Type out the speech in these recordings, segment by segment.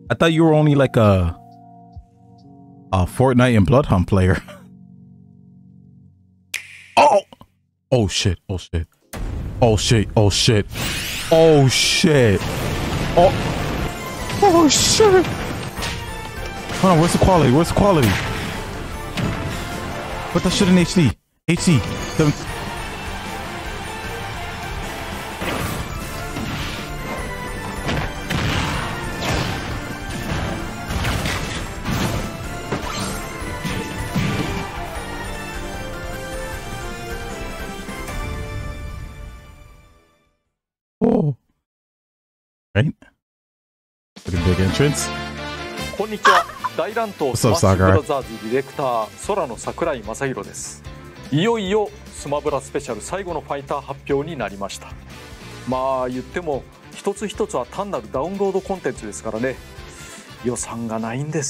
I thought you were only like a Fortnite and Bloodhunt player. Oh! Oh shit, oh shit. Oh shit, oh shit. Oh shit. Oh. Oh shit. Hold on, where's the quality? Where's the quality? Put that shit in HD. HD. Oh. Right? Look at big entrance. こんにちは。大乱闘スマッシュブラザーズディレクター空の桜井正宏です。いよいよスマブラスペシャル最後のファイター発表になりました。まあ言っても一つ一つは単なるダウンロードコンテンツですからね。予算がないんです。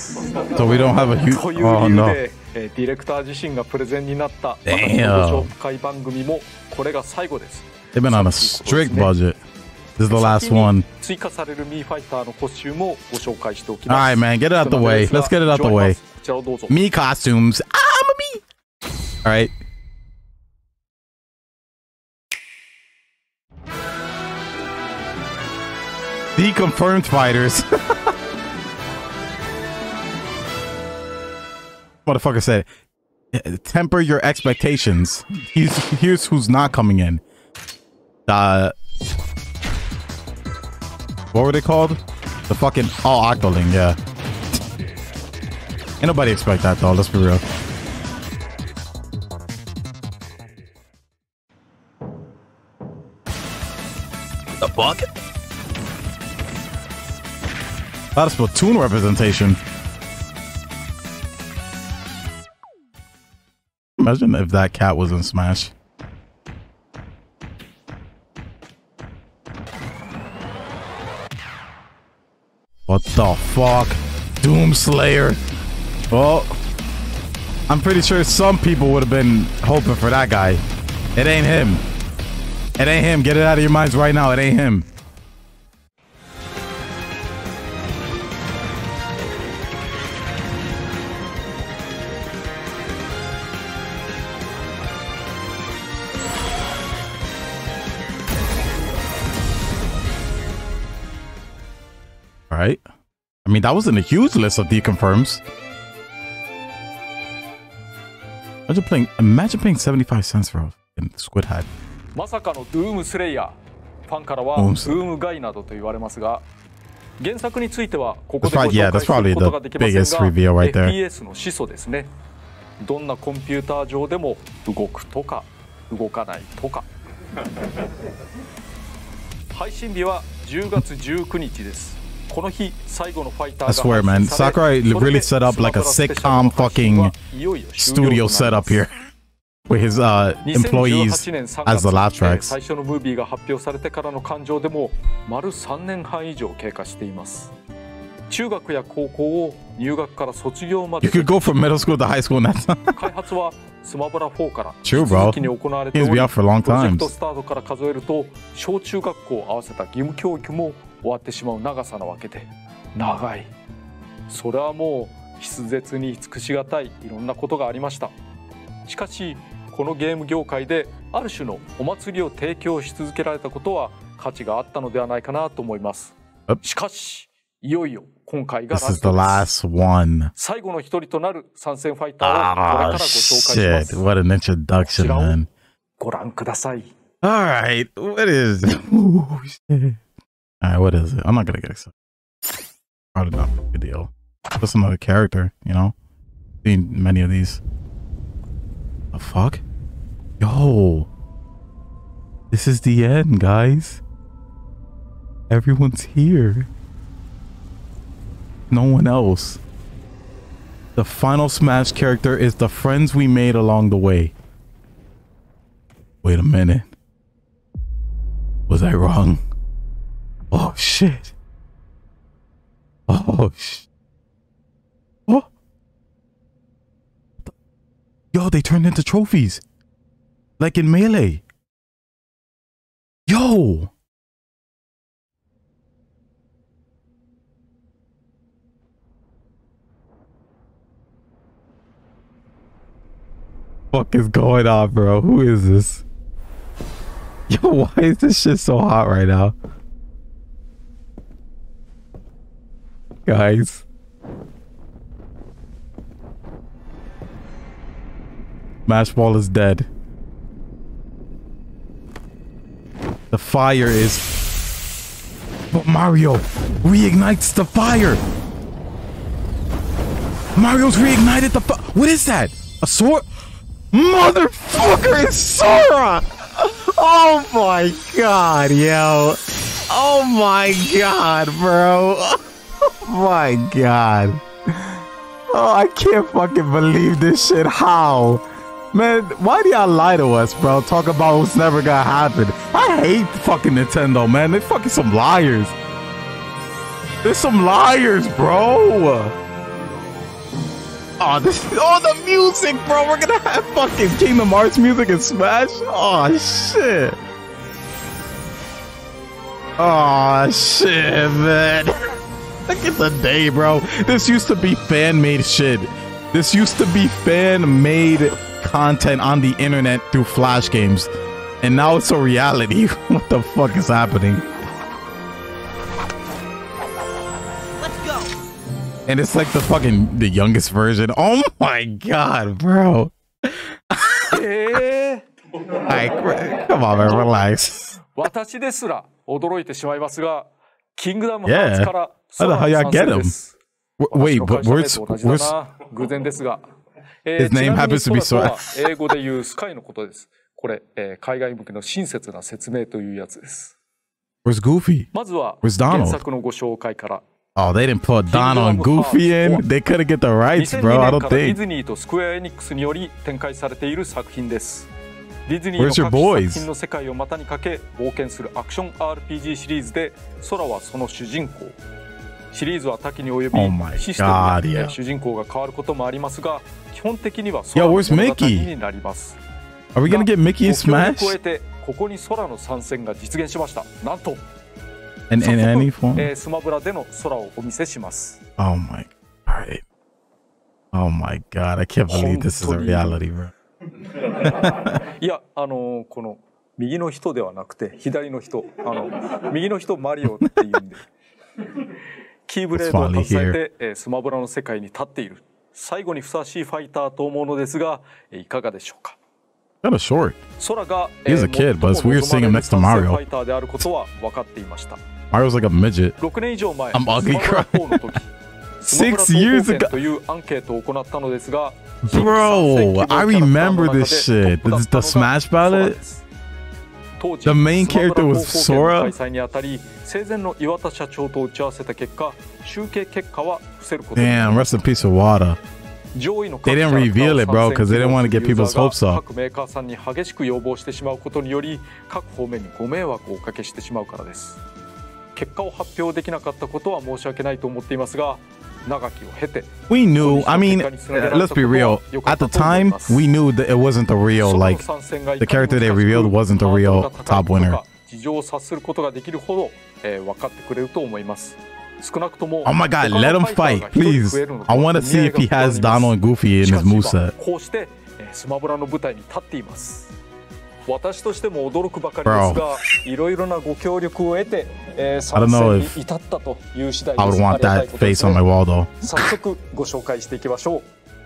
So we don't have a huge... という理由で、ディレクター自身がプレゼンになった私のご紹介番組もこれが最後です。 They've been on a strict budget. This is the last one. 追加されるミーファイターのコスチュームをご紹介しておき All ま right, す。 man, get it out the way. Let's get it out the way. こちらをどうぞ。 Me costumes. I'm a me. All right. The confirmed fighters. Motherfucker said, temper your expectations. Here's who's not coming in. What were they called? The fucking... Oh, Octoling, yeah. Ain't nobody expect that, though. Let's be real. The fuck? A lot of Splatoon representation. Imagine if that cat was in Smash. What the fuck? Doomslayer. Well, I'm pretty sure some people would have been hoping for that guy. It ain't him. It ain't him. Get it out of your minds right now. It ain't him. Right? I mean, that wasn't a huge list of deconfirms. Imagine paying 75 cents for a squid hat. まさかのドゥームスレイヤー。ファンからはドゥームガイなどと言われますが、原作についてはここでご紹介することができませんが、FPS の始祖ですね。どんなコンピューター上でも動くとか動かないとか。配信日は10月19日です。この日最後のファイターが I swear, man, Sakurai really set up like a sitcom fucking studio setup here with his employees as the laugh tracks. 最初のムービーが発表されてからの感情でも丸3年半以上経過しています。中学や高校を入学から卒業まで You could go from middle school to high school now. 開発はスマブラ4から True, bro. 続きに行われており、 He's been out for long プロジェクト times. スタートから数えると小中学校を合わせた義務教育も終わってしまう長さなわけで、長い。それはもう筆舌に尽くしがたいいろんなことがありました。しかしこのゲーム業界である種のお祭りを提供し続けられたことは価値があったのではないかなと思います。しかしいよいよ今回がラ This ス is ト the です。 last one. 最後の一人となる参戦ファイターをこれからご紹介します。 Shit. What an introduction, man. ご覧ください。 Alright, what is it? Ooh, shit. Alright, what is it? I'm not gonna get excited. Probably not a big deal. Just another character, you know? Seen many of these. The fuck? Yo. This is the end, guys. Everyone's here. No one else. The final Smash character is the friends we made along the way. Wait a minute. Was I wrong? Oh shit. Oh shit. Oh. Yo, they turned into trophies. Like in Melee. Yo. fuck is going on, bro? Who is this? Yo, why is this shit so hot right now? Guys. Mashball is dead. The fire is... But Mario reignites the fire. Mario's reignited the fire. What is that? A sword? Motherfucker, it's Sora! Oh my god, yo. Oh my god, bro. Oh my god. Oh, I can't fucking believe this shit. How? Man, why do y'all lie to us, bro? Talk about what's never gonna happen. I hate fucking Nintendo, man. They're fucking some liars. They're some liars, bro. Oh, the music, bro. We're gonna have fucking Kingdom Hearts music and Smash. Oh, shit. Oh, shit, man. Look at the day, bro. This used to be fan-made shit. This used to be fan-made content on the internet through Flash games. And now it's a reality. What the fuck is happening? Let's go. And it's like the youngest version. Oh my god, bro. Alright, come on, man, relax. 私ですら驚いてしまいますが、キングダムハーツから How the hell y'all get him? Wait, but where's 偶然ですが、 his name happens to be Sora? 英語で言うスカイのことです。これ、海外向けの親切な説明というやつです。 Where's Goofy? まずは Where's 原 Donald? 作のご紹介から。 Oh, they didn't put Donald and Goofy in. They couldn't get the rights, bro. I 2002 don't 年からディ think. ズニーとスクエアエニックスにより展開されている作品です。ディズニー Where's の your 各 boys? 作品の世界を股にかけ冒険するアクション RPG シリーズで、ソラはその主人公。シリーズは多岐に及び、 Oh my システム God, や yeah. 主人公が変わることもありますが、基本的には Yo, 空の where's 物語 Mickey? になります。 Are we gonna get Mickey in ご協力を Smash? 得てここに空の参戦が実現しました。なんと In 早速 any form? スマブラでの空をお見せします。 Oh my. Alright. Oh my god, I can't believe this is a reality, bro. いや、この右の人ではなくて左の人、右の人マリオっていうんでキーブレードを携えて、スマブラの世界に立っている最後にふさわしいファイターと思うのですが、いかがでしょうか。 Kind of short. 空が He's a kid, but it's weird seeing him next to フ Mario. ァイターであることは分かっていました。 Mario's like a midget. 6年以上前、 I'm ugly スマブラ4の時、スマブラ 6 years 総合 ago. 点というアンケートを行ったのですが、 Bro, I remember this shit. This is the Smash ballot? 当時 The main スマブラ character was 高校 Sora? 開催にあたり、生前の岩田社長と打ち合わせた結果、集計結果は伏せることに。 Damn, rest in peace of Wada. 上位の They didn't reveal it, bro, because they didn't want to get people's hopes up. 各メーカーさんに激しく要望してしまうことにより、各方面にご迷惑をおかけしてしまうからです。結果を発表できなかったことは申し訳ないと思っていますが、長きを経て We knew, I mean, let's be real. At the time, we knew that it wasn't the real, like, the character they revealed wasn't the real top winner. 事情を察することができるほど、分かってくれると思います。少なくとも Oh my god, let him fight, please. I want to see if he has Donald and Goofy in his moveset. こうして、スマブラの舞台に立っています。私としても驚くばかりですが、いろいろなご協力を得て、参戦に至ったという次第です。 I would want that face on my wall, though. 早速ご紹介していきましょう。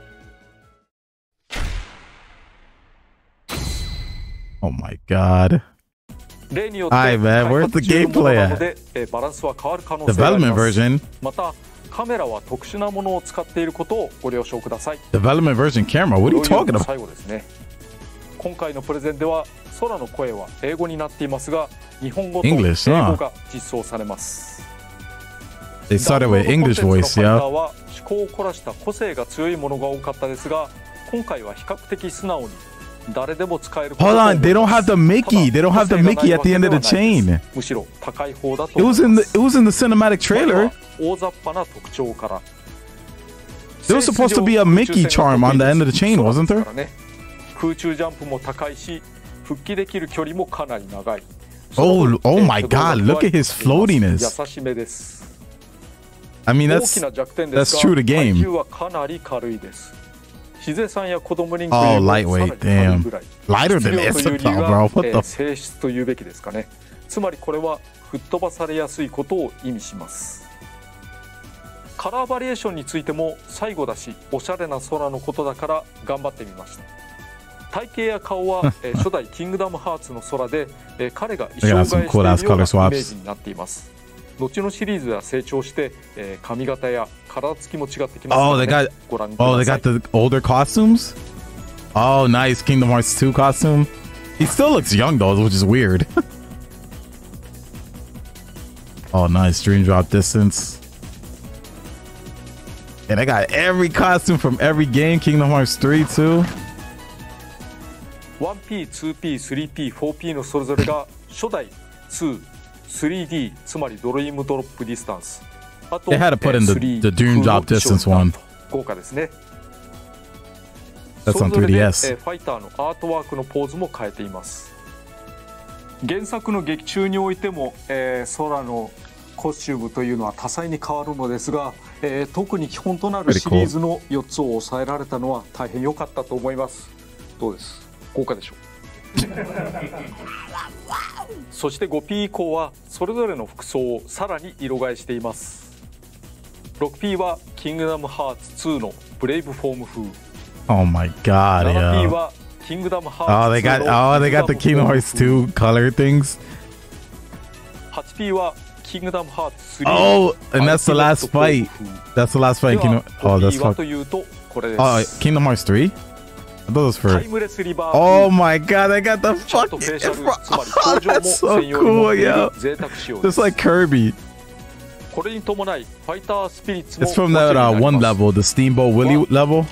Oh my god. 例によって Alright, man, where's the gameplay at? 開発中のものなので、バランスは変わる可能性があり Development ます。 version. またカメラは特殊なものを使っていることをご了承ください。 Development version camera. What are you talking about? 最後ですね。今回のプレゼンでは空の声は英語になっていますが、日本語と英語 English, が実装されます。 They started with English voice, ダウンロードコンテンツのファイター yeah. は趣向を凝らした個性が強いものが多かったですが、今回は比較的素直に誰でも使える。 Hold on, they don't have the Mickey. They don't have the Mickey at the end of the chain. むしろ高い方だと It 思い was ます。 in the cinematic trailer. 大雑把な特徴から。 There was supposed to be a Mickey charm on the end of the chain, wasn't there? 空中ジャンプも高いし、復帰できる距離もかなり長い。 Oh my god, look at his floatiness. 優しめです。 I mean, 大きな弱点です that's true が、 to game. 体重はかなり軽いです。 ヒゼさんや子供人気 Oh, よりも lightweight, さらに軽いぐらい Lighter 質 than 量という理由 Isabel, は bro. What the? 性質というべきですかね。つまりこれは吹っ飛ばされやすいことを意味します。カラーバリエーションについても最後だしおしゃれな空のことだから頑張ってみました。体型や顔は初代キングダムハーツの空で彼が衣装替えしているようなイメージになっています。後のシリーズでは成長して髪型や体つきも違ってきますので、ご覧ください。 Oh, they got the older costumes? Oh, nice. Kingdom Hearts 2 costume. He still looks young though, which is weird. Oh, nice. Dream drop distance. And I got every costume from every game. Kingdom Hearts 3 too. 1P、2P、3P、4P のそれぞれが初代2、3D つまりドリームドロップディスタンス。あと They had to put in the Dream drop distance one. 豪華ですね。 That's on それぞれで 3DS. ファイターのアートワークのポーズも変えています。原作の劇中においても、空のコスチュームというのは多彩に変わるのですが、特に基本となるシリーズの4つを抑えられたのは大変良かったと思います。どうです？豪華でしょう。そして 5P 以降はそれぞれの服装をさらに色替えしています。 6P はキングダムハーツ2のブレイブフォーム風。 Oh my god, 7P yeah. はキングダムハ Oh, ー they ツ2 got の they got the Kingdom Hearts 2 color things. 8P はキングダムハーツ3 Oh, and that's the last fight. That's the last fight. Kingdom. Oh, that's は fuck. というとこれです。 Oh, Kingdom Hearts 3? I thought it was タ for. イムレスリバー Oh my god, they got the ちゃんと fucking. フェイシャルつまり Oh, 表情も that's so 専用に持 cool, っている yo. 贅沢仕様で Just す。 like Kirby. これに伴いファイタースピリッツも It's from that 1 level, the Steamboat Willie level.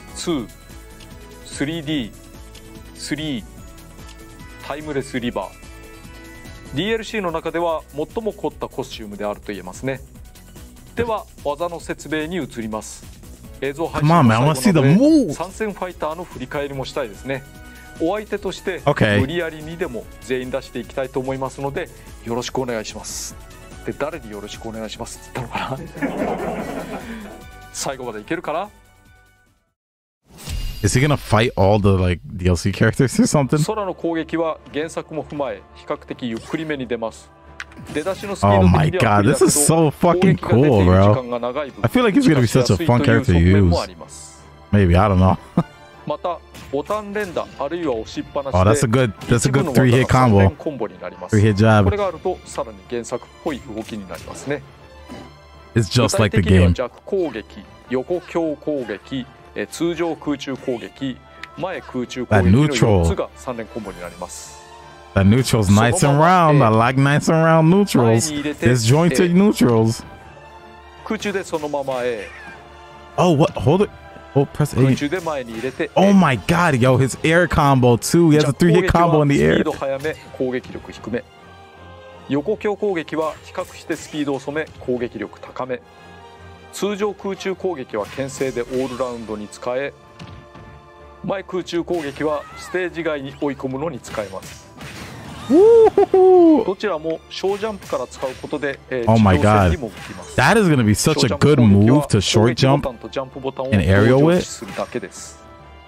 2、3D、3、タイムレスリバー。DLC の中では最も凝ったコスチュームであると言えますね。では技の説明に移ります。映像配信 Come on, の man. I wanna 最 see 後 the なので move. 参戦ファイターの振り返りもしたいですね。お相手として Okay. 無理やりにでも全員出していきたいと思いますのでよろしくお願いします。で誰によろしくお願いしますって言ったのかな。最後までいけるかな。 Is he gonna fight all the like DLC characters or something? 空の攻撃は原作も踏まえ比較的ゆっくりめに出ます。出だしのスピー Oh ド my 的には god, this is so fucking cool, bro. I feel like he's gonna be such a fun character to use. Maybe, I don't know. またボタン連打あるいは押しっぱなし Oh, で that's a good 一部の 3-hit 技が3連 combo. コンボになります。 3-hit こ jab. れがあるとさらに原作っぽい動きになりますね。 It's just 具 like 体 the 的には game. 弱攻撃、横強攻撃、通常空中攻撃、前空中攻撃の4つが3連コンボになります。 That neutral's nice and round. I like nice and round neutrals. Disjointed neutrals. 空中でそのまま A、 Oh, what? Hold it. Oh, press 空 A. 中で前に入れて Oh my god, yo, his air combo too. He has a 3-hit combo in the スピ air. ード速め、攻撃力低め。横強攻撃は比較してスピードを遅め、攻撃力高め。通常空中攻撃は牽制でオールラウンドに使え、前空中攻撃はステージ外に追い込むのに使えます。どちらも小ジャンプから使うことで、 Oh my 地上戦 god. にも向きます。 That is gonna be such a good move to short jump and aerial with. するだけです。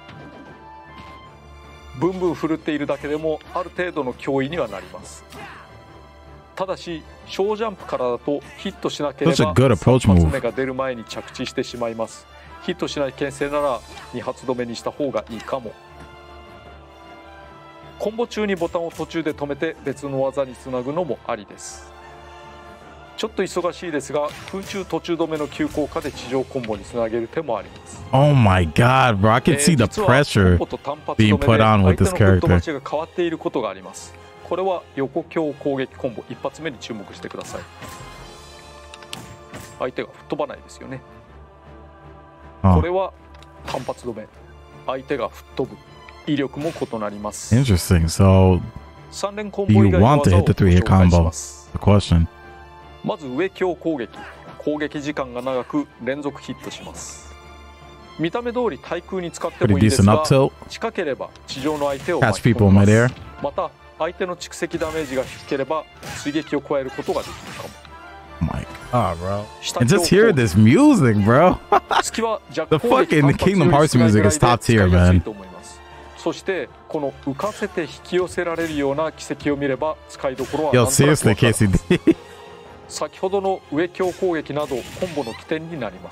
ブンブン振るっているだけでもある程度の脅威にはなります。ただし小ジャンプからだとヒットしなければ Such a good approach 3発 move. 目が出る前に着地してしまいます。ヒットしない牽制なら2発止めにした方がいいかも。コンボ中にボタンを途中で止めて別の技につなぐのもありです。ちょっと忙しいですが空中途中止めの急降下で地上コンボにつなげる手もあります。 Oh my god, bro. I can see the pressure being put on with this 相手のフットマッ character. チが変わっていることがあります。これは横強攻撃コンボ一発目に注目してください。相手が吹っ飛ばないですよね。こ Oh, れは単発止め、相手が吹っ飛ぶ、威力も異なります。 interesting. So, 3連コン do ボ you 以外の want to 技 hit を the ご 3-hit 紹介し combo? ます。 The question. まず上強攻撃、攻撃時間が長く連続ヒットします。見た目通り対空に使っても Pretty いいです decent が up tilt. 近ければ地上の相手を Catch 巻き込 people みま midair. す。また相手の蓄積ダメージが低ければ追撃を加えることができるかも。 Oh my Oh, bro. And just hear this music, bro. The fucking Kingdom Hearts music is top tier, man. そしてこの浮かせて引き寄せられるような奇跡を見れば使いどころは Yo, seriously, KCD. 先ほどの上強攻撃などコンボの起点になります。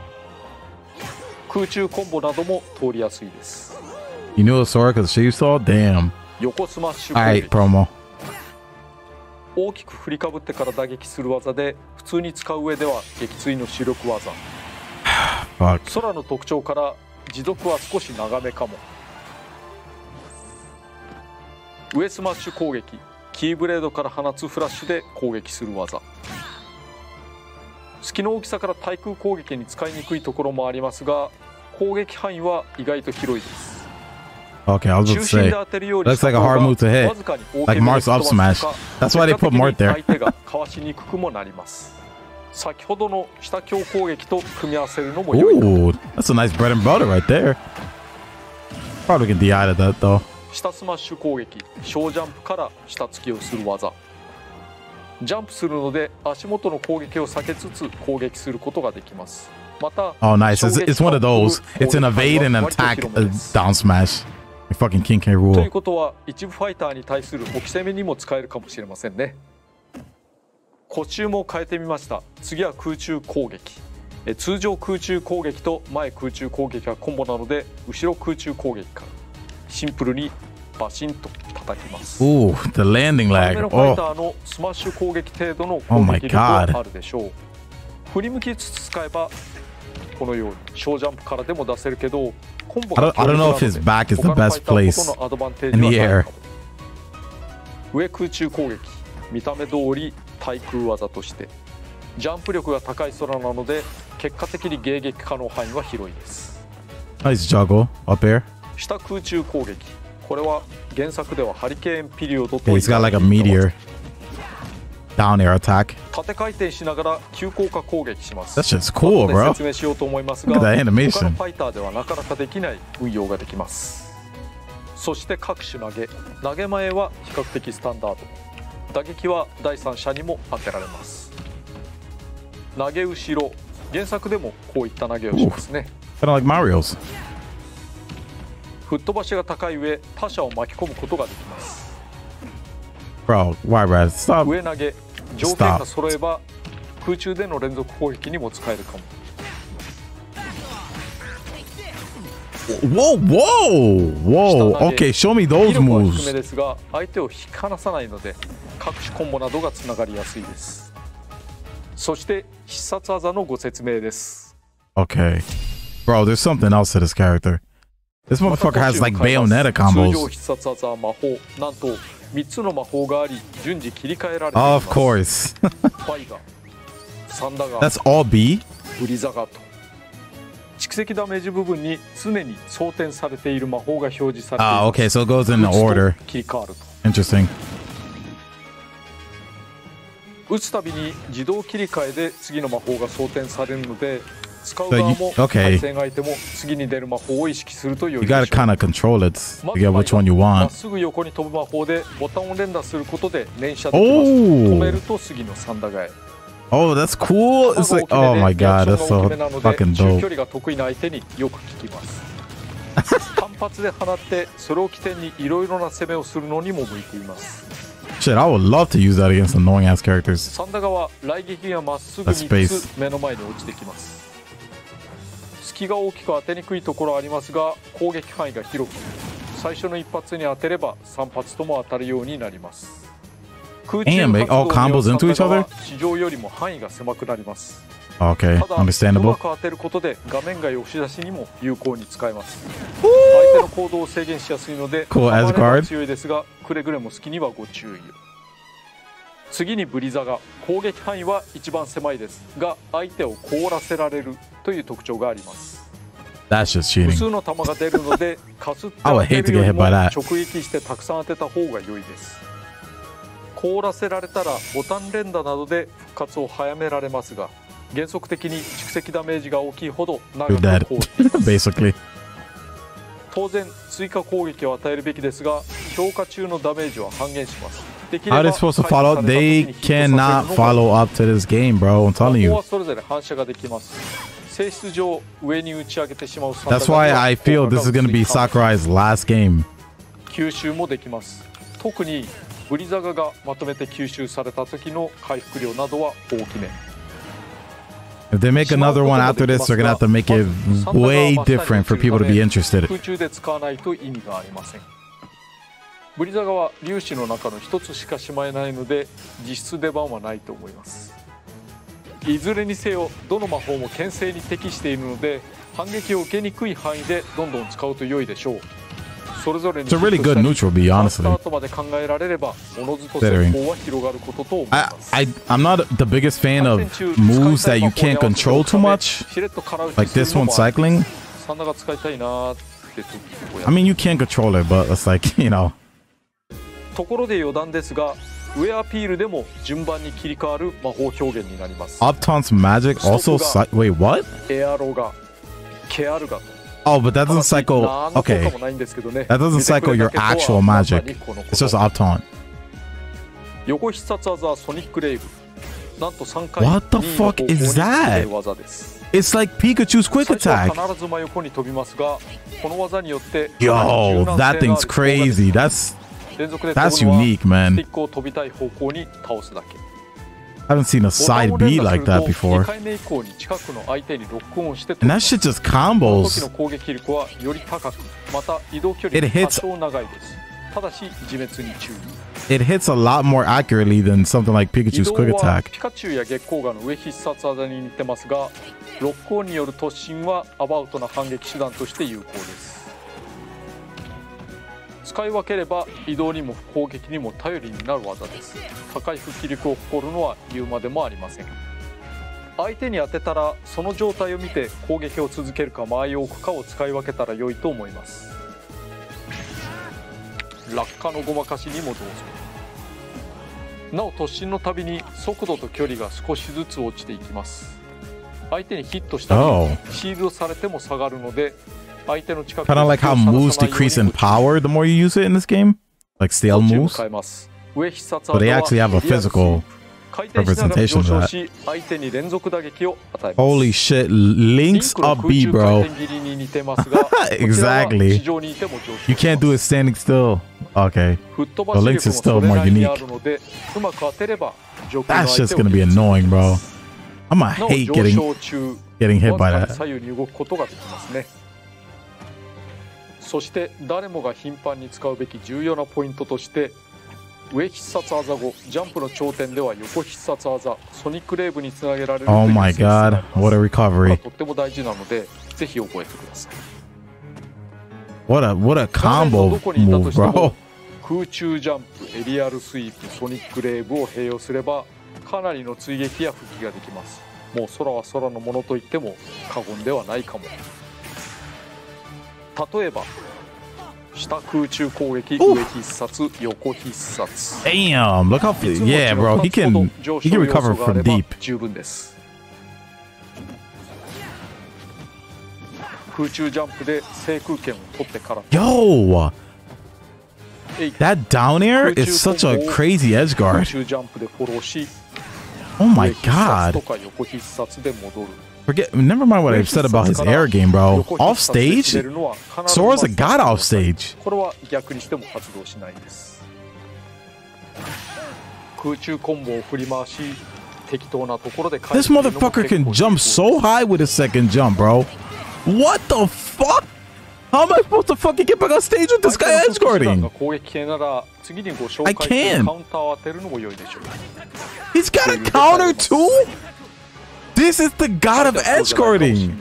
空中コンボなども通りやすいです。 You knew a sword because she saw? Damn. 横スマッシュ攻 Alright, 撃 promo. 大きく振りかぶってから打撃する技で普通に使う上では撃墜の主力技。 Fuck. 空の特徴から持続は少し長めかも。上スマッシュ攻撃、キーブレードから放つフラッシュで攻撃する技。隙の大きさから対空攻撃に使いにくいところもありますが、攻撃範囲は意外と広いです。 Okay, I was about to say. Looks like a hard move to hit. Like Mark's up smash. That's why they put Mark there. 相手がかわしにくくもなります。先ほどの下強攻撃と組み合わせるのも良い。 Ooh, that's a nice bread and butter right there. Probably can DI to that though. 下スマッシュ攻撃、小ジャンプから下突きをする技。ジャンプするので足元の攻撃を避けつつ攻撃することができます。また、 Oh, nice. It's one of those. It's an evade and attack down smash. Fucking King K という rule. ことは一部ファイターに対する置き攻めにも使えるかもしれませんね。コチュームを変えてみました。次は空中攻撃。通常空中攻撃と前空中攻撃はコンボなので後ろ空中攻撃からシンプルにバシンと叩きます。 Ooh, the landing 初 lag. めのファイタ Oh, ーのスマッシュ攻撃程度の攻撃力はあるでしょう。振り向きつつ使えばこのように小ジャンプからでも出せるけど、コンボが I don't know if his back is the best place in the air. 上空中攻撃、見た目通り対空技としてジャンプ力が高い空なので結果的に迎撃可能範囲は広いです。 Nice juggle up there. 下空中攻撃、これは原作ではハリケーンピリオドと Yeah, he's got like a meteor down air attack. 縦回転しながら急降下攻撃します。 That's just cool, 後で bro. 説明しようと思いますが、 Look at that 他の animation. ファイターではなかなかできない運用ができます。そして各種投げ前は比較的スタンダード、打撃は第三者にも当てられます。投げ後ろ、原作でもこういった投げをしますね。 Kind of like Mario's. 吹っ飛ばしが高い上、他者を巻き込むことができます。 Bro, why, Brad? Stop. 上投げ、条件が揃えば空中での連続攻撃にも使えるかも。 Whoa, whoa, whoa. Okay, show me 威 those 力は低 moves. めですが、相手を引き離さないので各種コンボなどがつながりやすいです。そして必殺技のご説明です。 Okay. Bro, there's something else to this character. This また motherfucker has like 途中変えます Bayonetta 通常 combos. 必殺技は魔法、なんと3つの魔法があり順次切り替えられています。 Of course. ファイガー、サンダガー、 That's all B? ブリザガと蓄積ダメージ部分に常に装填されている魔法が表示されています。 Okay, so it goes in the 打つと order. 切り替わると。 Interesting. 打つたびに自動切り替えで次の魔法が装填されるので、使う側も Okay. 対戦相手も次に出る魔法を意識すると良 You いでしょ gotta う。 kind of control it ま to ず get は which one you まっ want. すぐ横に飛ぶ魔法でボタンを連打することで連射できます。止め Oh, ると次のサンダガへ。 oh, that's cool. It's like, oh my god, that's so fucking 中 dope. 距離が得意な相手によく効きます。単発で放ってそれを起点にいろいろな攻めをするのにも向いています。 Shit, I would love to use that against annoying ass characters. サンダガは雷撃がまっすぐ That's 3 space. つ目の前に落ちてきます。隙が大きく当てにくいところはありますが、攻撃範囲が広く最初の一発に当てれば3発とも当たるようになります。空中 And make all 活動によ combos る into each サンダガ other? は地上よりも範囲が狭くなります。 Okay, ただ、うま understandable. く当てることで画面外押し出しにも有効に使えます。相手の行動を制限しやすいので、 Cool, 暴れ as は guard. 強いですが、くれぐれも好きにはご注意を。次にブリザガ、攻撃範囲は一番狭いですが、相手を凍らせられるという特徴があります。 That's just 無 cheating. 数の弾が出るので、かすって I 当 would て hate to る get よ hit りも by that. 直撃してたくさん当てた方が良いです。凍らせられたらボタン連打などで復活を早められますが、原則的に蓄積ダメージが大きいほど長 You're く dead. 攻撃します。 Basically. 当然追加攻撃を与えるべきですが、強化中のダメージは半減します。 How are they supposed to follow? They cannot follow up to this game, bro. I'm telling you. それぞれ反射ができます。性質上上に打ち上げてしまう。 That's why I feel this is going to be Sakurai's last game. 吸収もできます。特にブリザガがまとめて吸収された時の回復量などは大きめ。 If they make another one after this, they're going to have to make it way different for people to be interested. 空中で使わないと意味がありません。ブリザガは粒子の中の一つしかしまえないので実質出番はないと思います。いずれにせよどの魔法も牽制に適しているので反撃を受けにくい範囲でどんどん使うと良いでしょう。それぞれに It's a really good neutral B, ス honestly. タートまで考えられればおのずと戦法は広がることと思います。 I'm not the biggest fan of moves that you can't control too much. Like this one, cycling. サンダが使いたいなって時 I mean, you can control it, but it's like, you know. ところで余談ですが、ウェアピールでも順番に切り替わる魔法表現になります。 Opton's magic also wait, what? エアロガ、ケアルガと。 Oh, but that doesn't cycle. Okay. That doesn't cycle your actual magic. It's just Opton. 横必殺技ソニックレイブ。なんと3回 What the fuck is that? It's like Pikachu's quick attack. 必ず真横に飛びますが、この技によって Yo, that thing's crazy. That's unique, man. スティックを飛びたい方向に倒すだけ。 I haven't seen a side B like that before. 2回目以降に近くの相手にロックオンして And that shit just この時 combos. の攻撃力はより高く、また移動距離 It が hits- 多少長いです。ただし自滅に注意。 It hits a lot more accurately than something like 移 Pikachu's 動 quick は attack. ピカチュウや月光河の上必殺技に似てますが、ロックオンによる突進はアバウトな反撃手段として有効です。使い分ければ移動にも攻撃にも頼りになる技です。高い復帰力を誇るのは言うまでもありません。相手に当てたらその状態を見て攻撃を続けるか間合いを置くかを使い分けたら良いと思います。落下のごまかしにもどうぞ。なお突進のたびに速度と距離が少しずつ落ちていきます。相手にヒットしたりシールドされても下がるので、相手の近く Kind of like how moves decrease in power the more you use it in this game. Like stale moves. 変えます。上必殺 But 技 they は actually have a physical 回転しながら representation 上 of 昇 that. し相手に連続打撃を与えます。 Holy shit, リン Link's クの up 空 B, 中回 bro. 転切りに似てますが、 Exactly. 地上にいても上昇します。 You can't do it standing still. Okay. 吹っ飛ばし The 力 Lynx も is そ still れ more なりに unique. あるので、うまく当てれば上空の That's 相 just 手を gonna be annoying, bro. I'm gonna なお hate 上 getting 昇中 hit わ by ずかに that. 左右に動くことができますね。そして誰もが頻繁に使うべき重要なポイントとして、上必殺技後ジャンプの頂点では横必殺技ソニックレーブにつなげられるという Oh my 性質があり god, ます。 what a これは recovery. とっても大事なのでぜひ覚えてください。 What a 画面の combo どこにいたと move, しても bro. 空中ジャンプ、エリアルスイープ、ソニックレーブを併用すればかなりの追撃や復帰ができます。もう空は空のものと言っても過言ではないかも。例えば下空中攻撃、上必殺、横必殺。 Damn, look how yeah, bro. He can recover from deep. 十分です。空中ジャンプで制空権を取ってから Yo, えい that down air is such a crazy edge 空 guard. 中ジャンプでフォローし Oh my 上必殺 god. とか横必殺で戻る。 Never mind what I've said about his air game, bro. Off stage? Sora's a god off stage. これは逆にしても発動しないです。空中コンボを振り回し適当なところで This motherfucker can jump so high with his second jump, bro. What the fuck? How am I supposed to fucking get back on stage with this guy edge guarding? 攻撃系なら次にご紹介 I す can't. るカウンターを当てるのも良いでしょう。 He's got a counter too? This is the god of edge guarding.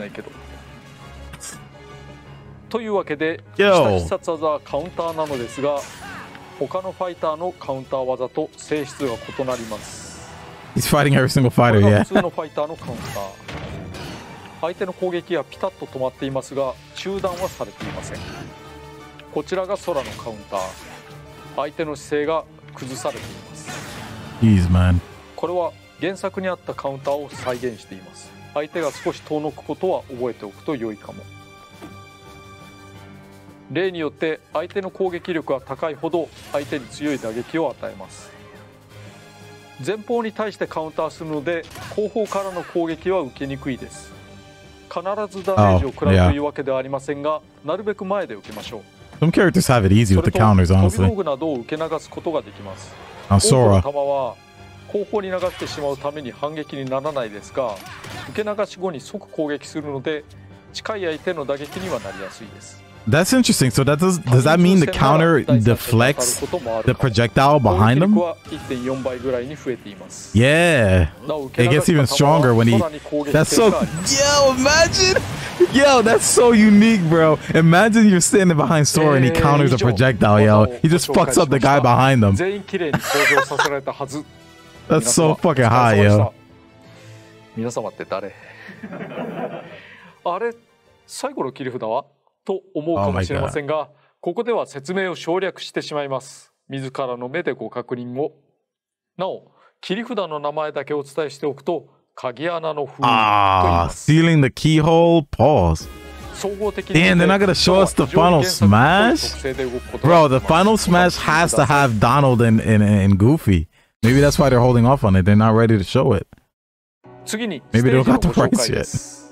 というわけで Yo. 下必殺技はカウンターなのですが他のファイターのカウンター技と性質が異なります。 He's fighting every single こ fighter, れが yeah. 普通のファイターのカウンター。相手の攻撃はピタッと止まっていますが中断はされていません。こちらが空のカウンター。相手の姿勢が崩されています。 Jeez, man. これは原作にあったカウンターを再現しています。相手が少し遠のくことは覚えておくと良いかも。 例によって相手の攻撃力が高いほど相手に強い打撃を与えます。前方に対してカウンターするので後方からの攻撃は受けにくいです。必ずダメージを食らうというわけではありませんが、なるべく前で受けましょう。 Some characters have it easy with the counters, 飛び honestly. 道具などを受け流すことができます。 On 多くの Sora. 弾は後方に流してしまうために反撃にならないですが、受け流し後に即攻撃するので近い相手の打撃にはなりやすいです。 That's interesting. So does that mean the counter deflects the projectile behind them? 攻撃力は 1.4 倍ぐらいに増えています。 Yeah. なお受け It 流 gets した even 弾は stronger when he. 空に攻撃 That's 性 so. があります。 Yo, imagine. Yo, that's so unique, bro. Imagine you're standing behind Sora and he counters a projectile, yo. He just fucks up the guy behind them. 全員きれいに登場させられたはず。 That's so fucking high, yo. 皆様って誰？あれ、最後の切り札はと思うかもしれませんが、ここでは説明を省略してしまいます。自らの目でご確認を。なお、切り札の名前だけお伝えしておくと、鍵穴の封印と言います。 Stealing the keyhole. Pause. 総合的に Damn, they're not gonna show us the final smash? Bro, the final smash has to have Donald and Goofy. Maybe that's why they're holding off on it. They're not ready to show it. 次に Maybe ステ they ー don't ジの got ご the 紹 rights 介で yet. す。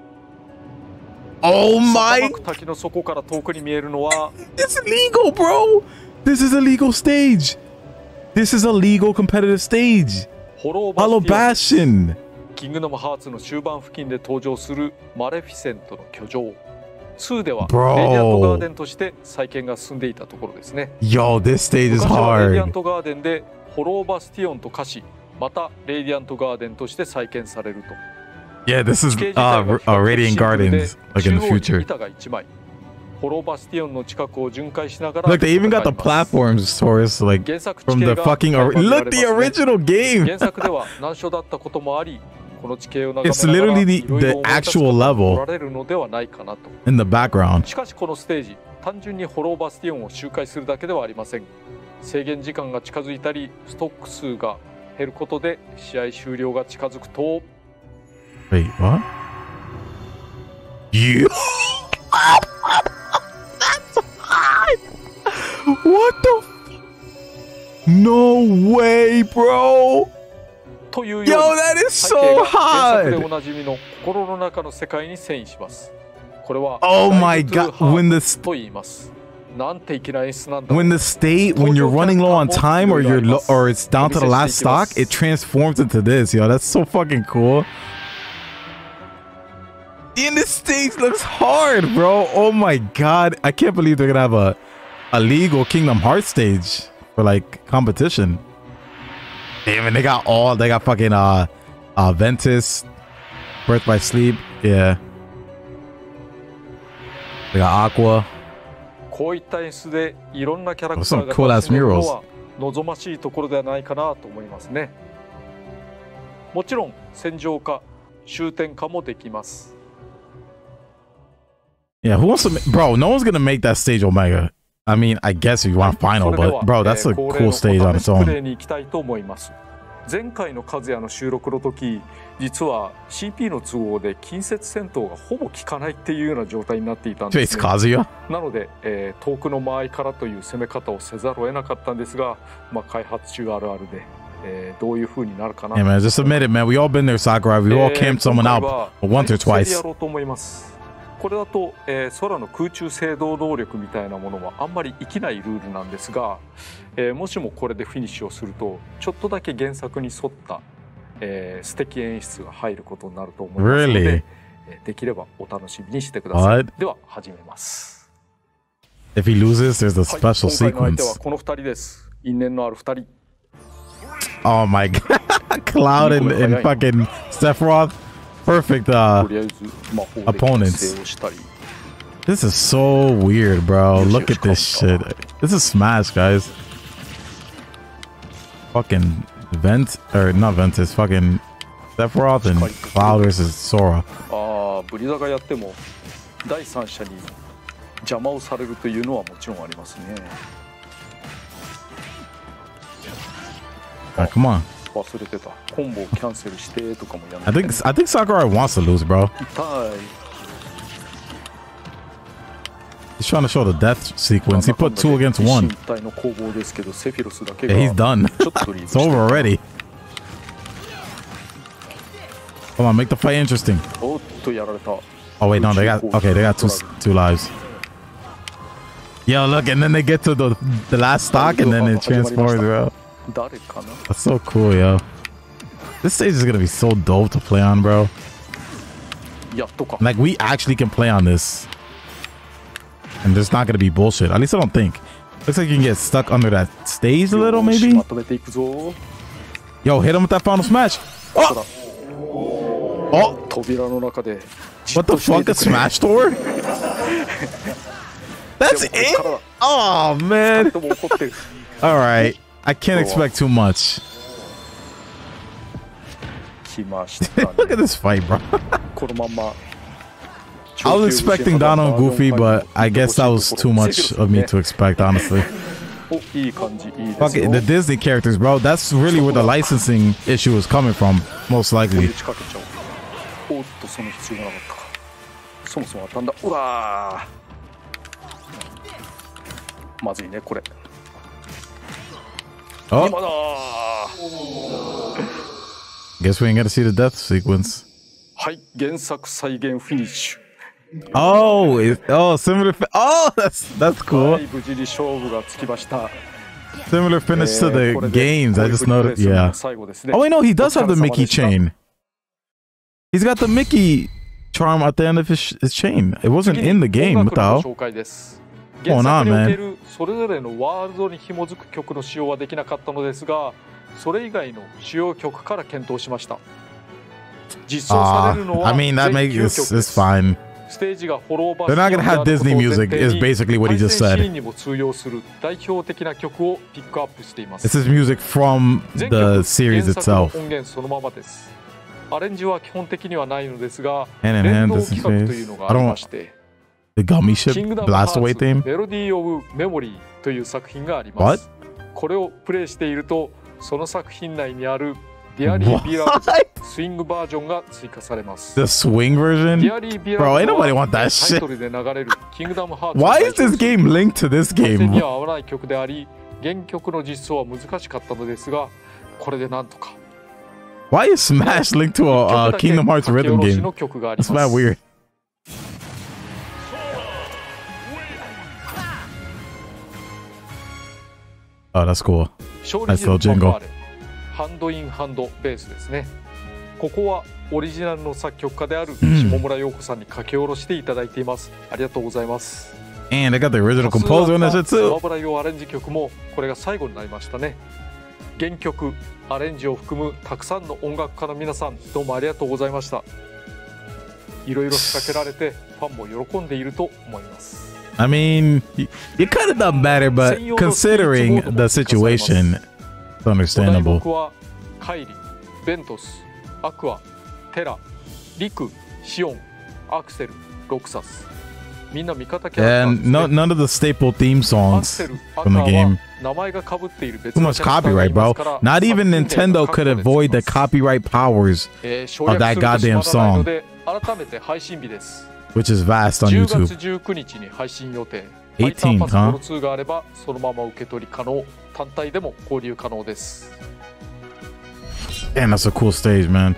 Oh my! 捌く滝の底から遠くに見えるのは It's illegal, bro! This is a legal stage. This is a legal competitive stage. ホロー Hollow バスティオン。 Bastion. キングダムハーツの終盤付近で登場するマレフィセントの居城。2では Bro. レディアントガーデンとして再建が進んでいたところですね。 Yo, this stage is 昔はレディアン hard. トガーデンでホローバスティオンと化し、またレディアントガーデンとして再建されると。 Yeah, this is 地形自体は比較的 Radiant シンプルで Gardens, like in the 中央に future. 板が1枚。ホローバスティオンの近くを巡回しながら Look, they even got the 戦います。 platforms, Taurus, like 原作地 from 形 the が fucking. 開放 Look, the されますね。 original game. 原作では難所だったこともあり、この地形を眺 It's めながら literally the- いろいろ思い出す the こと actual が level おられるのではないかなと。 In the background. しかしこのステージ、単純にホローバスティオンを周回するだけではありません。制限時間が近づいたり、ストック数が減ることで試合終了が近づくと、 Wait, what? You? That's hot! What the? No way, bro! というように Yo, that is 背景 so が原作で hot! おなじみの心の中の世界に遷移します。これは Oh my ダイブ god! トゥーハー When ト the と言います。なんて粋な演出なんだ。 when the state when you're running low on time or you're or it's down to the last stock, it transforms into this. Yo, that's so fucking cool. And this stage looks hard, bro. Oh my god. I can't believe they're gonna have a legal Kingdom Hearts stage for like competition. Damn, and they got fucking Ventus, Birth by Sleep, yeah. They got Aqua. こういった演出でいろんなキャラクター Some が cool ass 楽しめるの murals. は望ましいところではないかなと思いますね。もちろん戦場化、終点化もできます。 Yeah, who wants to bro, no one's gonna make that stage Omega. I mean, I guess if you want final, それで but は bro, that's a 恒例 cool の stage on its お試しプレ own. イに行きたいと思います。前回の和也の収録の時、実は CP の都合で近接戦闘がほぼ効かないっていうような状態になっていたんで Face す、ね。 Kazuya. なので、遠くの間合いからという攻め方をせざるを得なかったんですが、まあ、開発中あるあるで、どういう風になるかな。 Yeah, man, just admit it, man. We all been there, Sakurai. We all camped someone out once or で twice. やろうと思います。これだと、空の空中制動能力みたいなものはあんまり生きないルールなんですが、もしもこれでフィニッシュをするとちょっとだけ原作に沿った、素敵演出が入ることになると思いますので、 Really? できればお楽しみにしてください。 What? では始めます。 If he loses, there's a はい、 special 今回の相手は sequence. この2人です。因縁のある2人。 Oh my god. Cloud and fucking Sephiroth. Perfect とりあえず魔法で opponents. 規制をしたり。 This is so weird, bro. Look at this shit. This is Smash, guys. Fucking Vent or not Ventus, fucking Sephiroth and Cloud versus Sora. ああ、ブリザがやっても第三者に邪魔をされるというのはもちろんありますね。 Alright, come on. 忘れてた。コンボをキャンセルしてとかもやん I ない。 think Sakurai wants to lose, bro. 痛い。 He's trying to show the death sequence. He put 2 against 1. Yeah, he's done. It's over already. Come on, make the fight interesting. Oh wait, no, they got they got two lives. Yo, look, and then they get to the last stock, and then it transforms, bro. That's so cool, yo. This stage is gonna be so dope to play on, bro. Like, we actually can play on this, and there's not gonna be bullshit. At least I don't think. Looks like you can get stuck under that stage a little, maybe. Yo, hit him with that final smash. Oh! Oh! What the fuck? A smash door? That's it? Oh, man. All right. I can't expect too much. Look at this fight, bro. I was expecting Donald and Goofy, but I guess that was too much of me to expect, honestly. Fuck it, the Disney characters, bro. That's really where the licensing issue is coming from, most likely. Oh. Guess we ain't got to see the death sequence. Oh, similar. That's cool. Similar finish to the games. I just noticed. Yeah. Oh wait, no, he does have the Mickey chain. He's got the Mickey charm at the end of his chain. It wasn't in the game. What the hell? What's going on, man? それぞれのワールドに紐づく曲の使用はできなかったのですが、それ以外の主要曲から検討しました。実装されるのは I mean, that makes it's fine. They're not gonna have Disney music. Is basically what he just said. This is music from the series itself. Hand in hand, this is face. I don't. The Gummy Ship Blast Away theme? What? これをプレイしているとその作品内にある Diary Beloved スイングバージョンが追加されます。 The swing version? Bro, ain't nobody want that shit. Why is this game linked to this game? には合わない曲であり、原曲の実装は難しかったのですが、これでなんとか。 Why is Smash linked to a Kingdom Hearts rhythm game? It's mad weird. Oh, that's cool. Nice little jingle. ハンドインハンドベースですね。ここはオリジナルの作曲家である下村陽子さんに書き下ろしていただいています。ありがとうございます。 And they got the original composer on that shit too. スマブラ用アレンジ曲もこれが最後になりましたね。原曲、アレンジを含むたくさんの音楽家の皆さん、どうもありがとうございました。いろいろ仕掛けられてファンも喜んでいると思います。 I mean, you could have done better, but considering the situation, it's understandable. 僕はカイリ、ベントス、アクア、テラ、リク、シオン、アクセル、ロクサス。みんな味方キャラクターですね。 And none of the staple theme songs from the game. 名前が被っている Too much copyright, bro. Not even Nintendo could avoid the copyright powers of that goddamn song, 改めて配信日です。 which is vast on 10 YouTube. 月19日に配信予定。 18, パスポロ2があればそのまま受け取り可能。単体でも購入可能です。 Damn, that's a cool stage, man.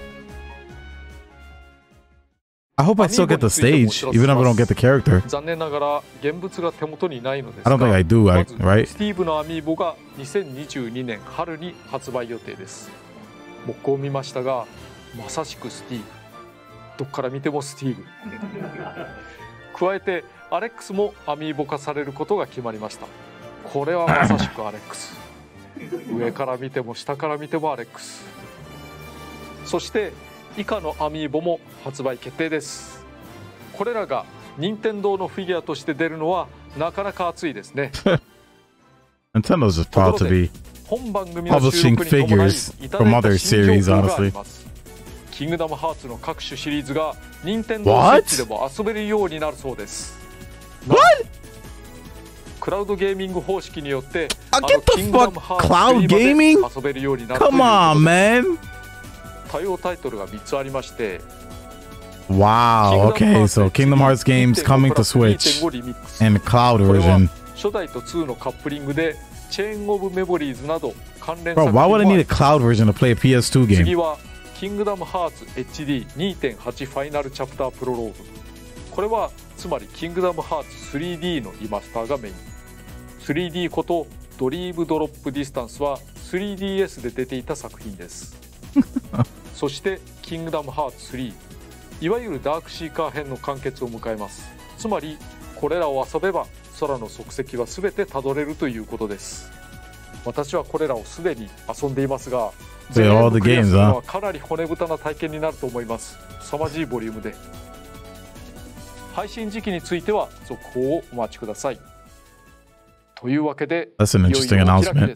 I hope I still get the stage, even if I don't get the character. 残念ながら現物が手元にないのですが、 I don't think I do, まず right? スティーブのアミーボが2022年春に発売予定です。木工を見ましたが、まさしくスティーブ。どっから見てもスティーブ。加えてアレックスもアミーボ化されることが決まりました。これはまさしくアレックス。上から見ても下から見てもアレックス。そして以下のアミーボも発売決定です。これらが任天堂のフィギュアとして出るのはなかなか熱いですね。 Nintendo's just proud to be publishing figures from other series, honestly. キングダムハーツの各種シリーズが任天堂スイッチでも遊べるようになるそうです。 What? クラウドゲーミング方式によって Get the fuck cloud gaming? 遊べるようになるという Come on, man. 多様タイトルが3つありまして、 Wow. Okay, so Kingdom Hearts games coming to Switch and cloud version. 初代と2のカップリングでチェーンオブメモリーズなど関連 Bro, 作 why 品 would I も need a cloud version to play a PS2 次 game? はキングダムハーツ HD2.8 ファイナルチャプタープロローグ。これはつまりキングダムハーツ 3D のリマスターがメイン。 3D ことドリームドロップディスタンスは 3DS で出ていた作品ですそしてキングダムハーツ3、いわゆるダークシーカー編の完結を迎えます。つまりこれらを遊べば空の足跡は全てたどれるということです。私はこれらをすでに遊んでいますが、全部クリアするのはかなり骨太な体験になると思います。凄まじいボリュームで。配信時期については続報をお待ちください。というわけで、 That's an interesting いよいよお開き announcement. です。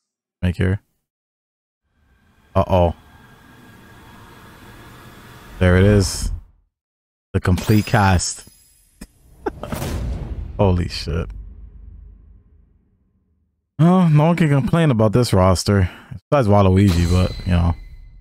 Make here. Uh-oh. There it is. The complete cast. Holy shit. Oh, no one can complain about this roster. Besides Waluigi, but, you know.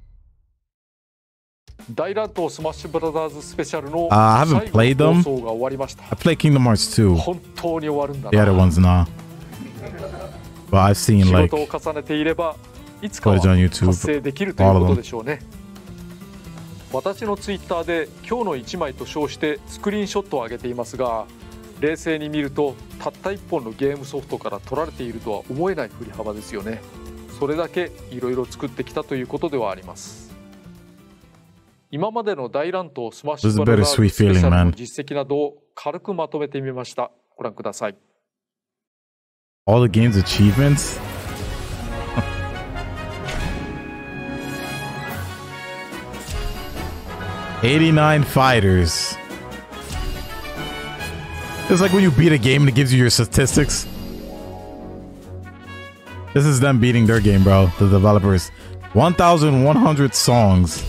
大乱闘スマッシュブラザーズスペシャルの I haven't 最後 played の them. 放送が終わりました。 I played Kingdom Hearts 2. 本当に終わるんだ The な。 other ones, nah. But I've seen 仕 like 事を重ねていればいつかは footage on 達 YouTube. 成できるということでしょうね。私のツイッターで今日の1枚と称してスクリーンショットを上げていますが、冷静に見るとたった1本のゲームソフトから取られているとは思えない振り幅ですよね。それだけいろいろ作ってきたということではあります。今までの大乱闘スマッシュブラザーズスペシャルの実績などを軽くまとめてみました。ご覧ください。 all the game's achievements. $89 fighters. It's like when you beat a game and it gives you your statistics. This is them beating their game, bro. The developers. 1,100 songs.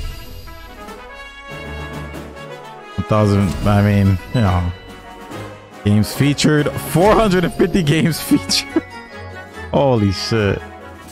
1,000, I mean, you know. Games featured. 450 games featured. Holy shit.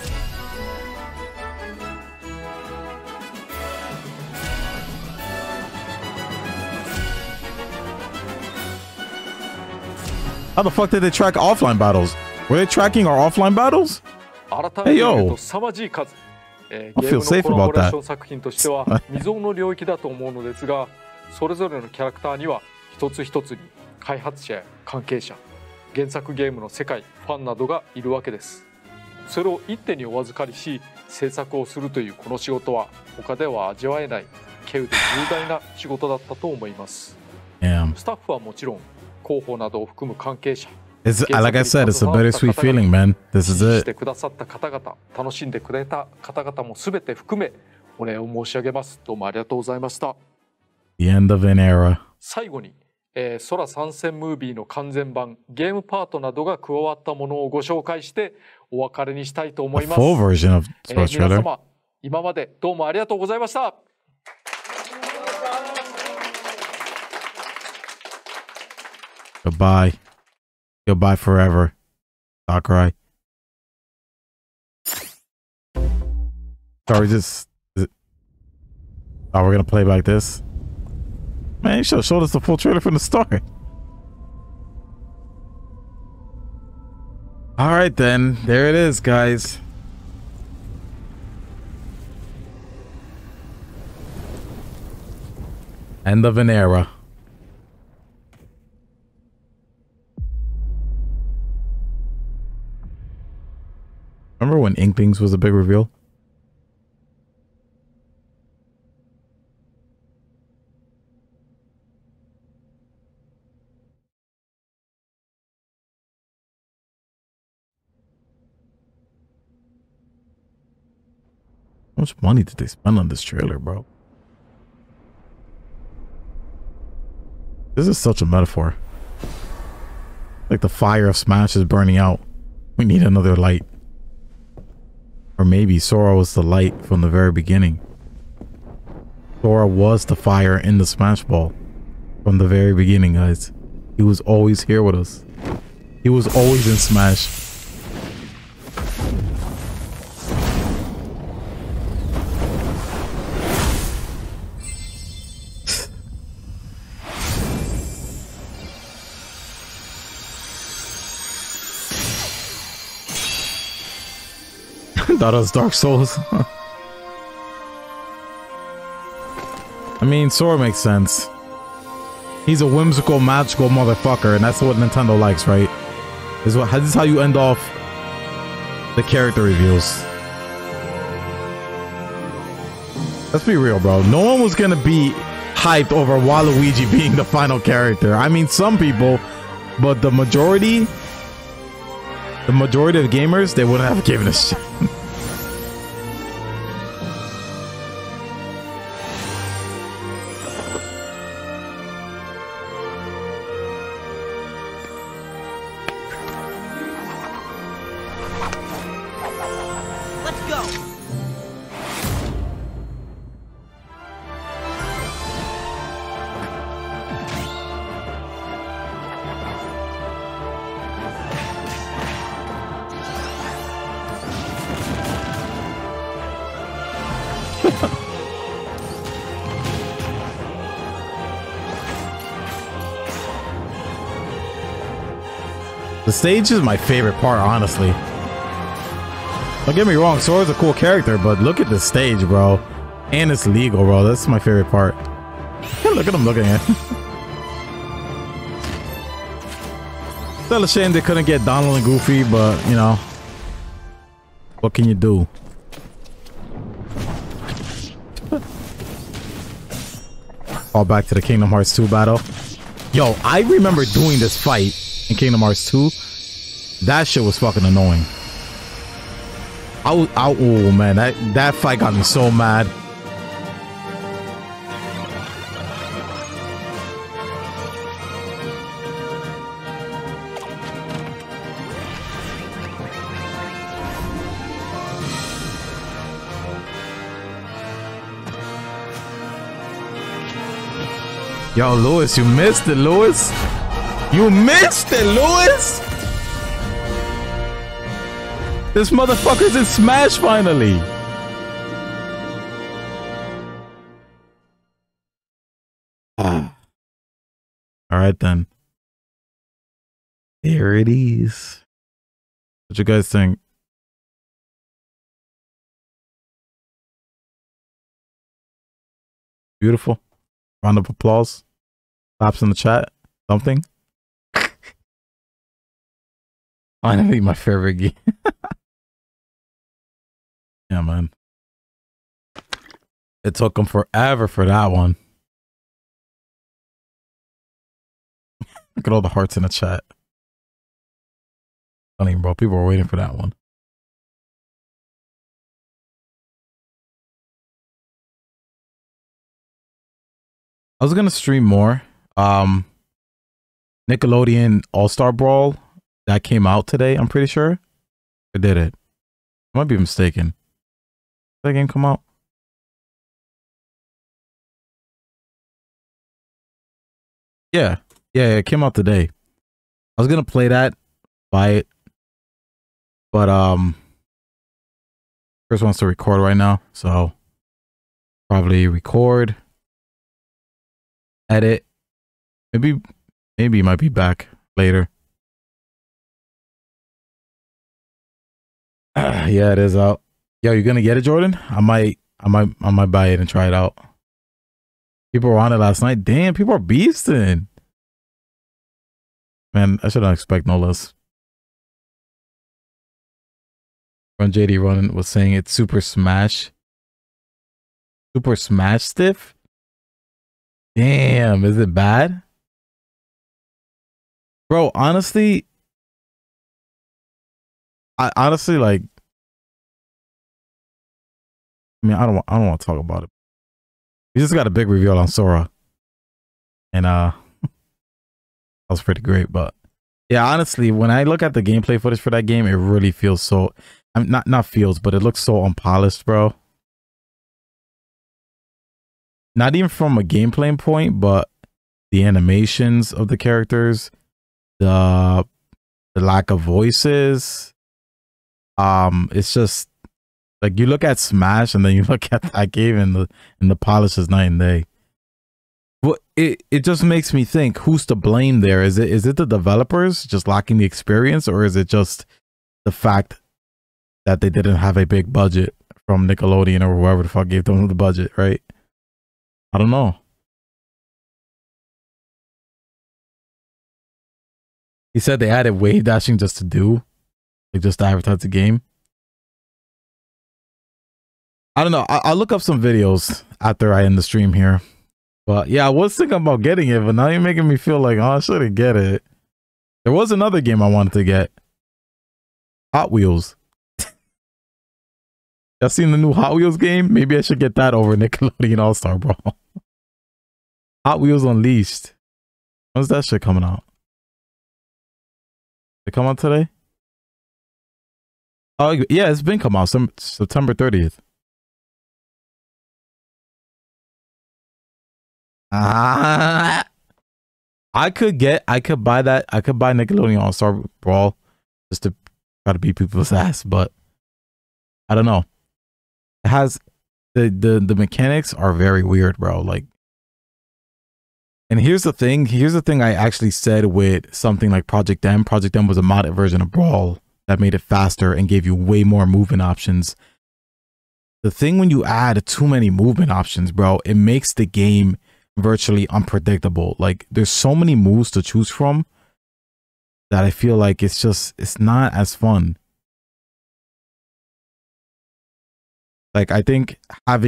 How the fuck did they track offline battles? Were they tracking our offline battles? Hey yo, I feel safe about that. 作品としては未曾有の領域だと思うのですが、それぞれのキャラクターには一つ一つに開発者や関係者、原作ゲームの世界、ファンなどがいるわけです。それを一手にお預かりし制作をするというこの仕事は他では味わえない稀有で重大な仕事だったと思います。スタッフはもちろん広報などを含む関係者、 like I said, it's a bittersweet feeling, man. This is 支持し it. てくださった方々、楽しんでくれた方々も全て含めお礼を申し上げます。どうもありがとうございました。 The end of an era. 最後に、空参戦ムービーの完全版ゲームパートなどが加わったものをご紹介してお別れにしたいと思 A います。 full version of 皆 Sports Trailer. 様、今までどうもありがとうございました。 Goodbye. Goodbye forever. Sakurai. Sorry, just... Oh, we're gonna play back this? Man, you should have showed us the full trailer from the start. Alright then, there it is, guys. End of an era. Remember when Inklings was a big reveal? How much money did they spend on this trailer, bro? This is such a metaphor. Like the fire of Smash is burning out. We need another light. Or maybe Sora was the light from the very beginning. Sora was the fire in the Smash Ball from the very beginning, guys. He was always here with us. He was always in Smash. thought it was Dark Souls. I mean, Sora makes sense. He's a whimsical, magical motherfucker, and that's what Nintendo likes, right? This is how you end off the character reviews. Let's be real, bro. No one was gonna be hyped over Waluigi being the final character. I mean, some people, but the majority of gamers, they wouldn't have given a shit. Let's go. The stage is my favorite part, honestly. Don't get me wrong, Sora's a cool character, but look at the stage, bro. And it's legal, bro. That's my favorite part. Look at him looking at. Still a shame they couldn't get Donald and Goofy, but, you know. What can you do? All back to the Kingdom Hearts 2 battle. Yo, I remember doing this fight in Kingdom Hearts 2. That shit was fucking annoying. Oh man, that fight got me so mad. Yo, Lewis, you missed it, Lewis. You missed it, Lewis. This motherfucker's in Smash finally. All right then. Here it is. What you guys think? Beautiful. Round of applause. Claps in the chat. Something. Finally, my favorite game. Yeah, man. It took him forever for that one. Look at all the hearts in the chat. Funny, bro. People were waiting for that one. I was gonna stream more. Nickelodeon All-Star Brawl that came out today, I'm pretty sure. Or did it? I might be mistaken. Did that game come out? Yeah. Yeah, it came out today. I was gonna play that, buy it. But Chris wants to record right now, so probably record, edit. Maybe he might be back later. Yeah, it is out. Yo, you gonna get it, Jordan? I might buy it and try it out. People were on it last night. Damn, people are beasting. Man, I shouldn't expect no less. When JD Running was saying it's Super Smash. Super Smash stiff? Damn, is it bad? Bro, honestly, I honestly like. I mean, I don't want to talk about it. We just got a big reveal on Sora, and that was pretty great. But yeah, honestly, when I look at the gameplay footage for that game, it really feels so. I mean, not feels, but it looks so unpolished, bro. Not even from a gameplay point, but the animations of the characters, the lack of voices. It's just like you look at Smash and then you look at that game and the polish is night and day. But it just makes me think, who's to blame there? Is it the developers just lacking the experience, or is it just the fact that they didn't have a big budget from Nickelodeon or whoever the fuck gave them the budget, right? I don't know. He said they added wave dashing just to advertise the game. I don't know. I'll look up some videos after I end the stream here. But yeah, I was thinking about getting it, but now you're making me feel like, oh, I shouldn't get it. There was another game I wanted to get. Hot Wheels. Y'all seen the new Hot Wheels game? Maybe I should get that over Nickelodeon All-Star Brawl. Hot Wheels Unleashed. When's that shit coming out? It come out today? Oh yeah, it's been come out September 30th. I could buy that. I could buy Nickelodeon All-Star Brawl just to try to beat people's ass, but I don't know. It has the mechanics are very weird, bro. Like, and here's the thing I actually said with something like Project M. Project M was a modded version of Brawl that made it faster and gave you way more movement options. The thing when you add too many movement options, bro, it makes the game virtually unpredictable. Like, there's so many moves to choose from that I feel like it's not as fun. Like, I think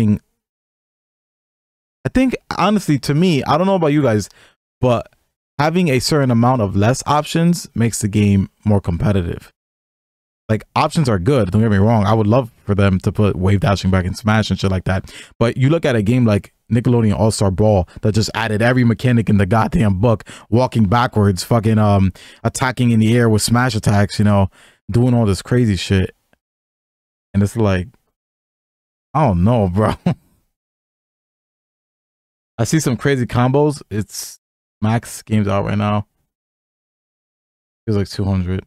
honestly, to me, I don't know about you guys, but having a certain amount of less options makes the game more competitive. Like, options are good, don't get me wrong. I would love for them to put wave dashing back in Smash and shit like that. But you look at a game like Nickelodeon All-Star Brawl that just added every mechanic in the goddamn book, walking backwards, fucking attacking in the air with smash attacks, you know, doing all this crazy shit. And it's like, I don't know, bro. I see some crazy combos. It's Max games out right now. Feels like 200.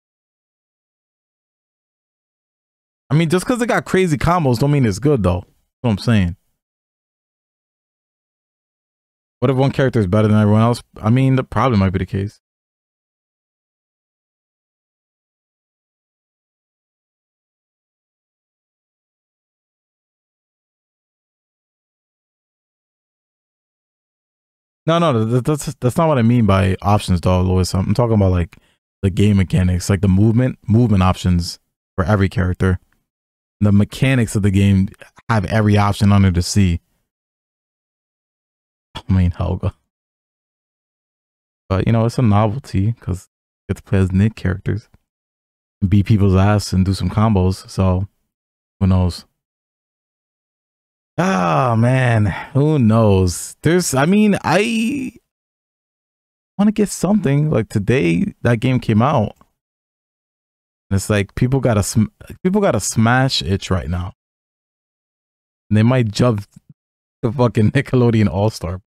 I mean, just because it got crazy combos don't mean it's good, though. That's what I'm saying. What if one character is better than everyone else? I mean, that probably might be the case. No, that's not what I mean by options, though, Louis. I'm talking about like the game mechanics, like the movement options for every character. The mechanics of the game have every option under the sea. I mean, Helga. But, you know, it's a novelty because you get to play as Nick characters and beat people's ass and do some combos. So, who knows? Oh, man. Who knows? I want to get something. Like, today, that game came out. And it's like people got a Smash itch right now. And they might jump the fucking Nickelodeon All-Star.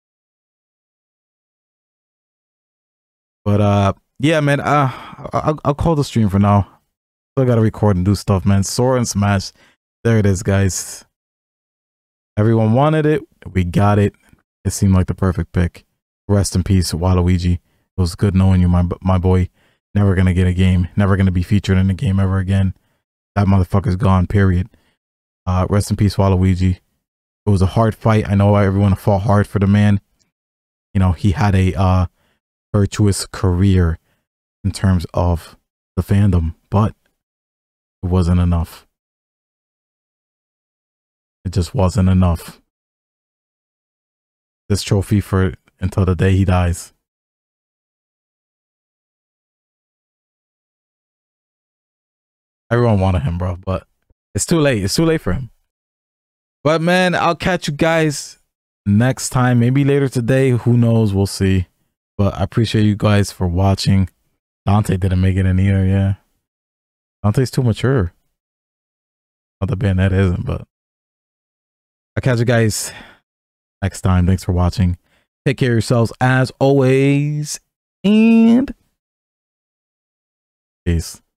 But yeah, man, I'll call the stream for now. Still gotta record and do stuff, man. Sora and Smash. There it is, guys. Everyone wanted it. We got it. It seemed like the perfect pick. Rest in peace, Waluigi. It was good knowing you, my boy. Never gonna get a game. Never gonna be featured in a game ever again. That motherfucker's gone, period. Rest in peace, Waluigi. It was a hard fight. I know everyone fought hard for the man. You know, he had a virtuous career in terms of the fandom, but it wasn't enough. It just wasn't enough. This trophy for until the day he dies. Everyone wanted him, bro, but it's too late. It's too late for him. But man, I'll catch you guys next time. Maybe later today. Who knows? We'll see. But I appreciate you guys for watching. Dante didn't make it in either, yeah. Dante's too mature. Not that Bayonetta isn't, but I'll catch you guys next time. Thanks for watching. Take care of yourselves as always. And peace.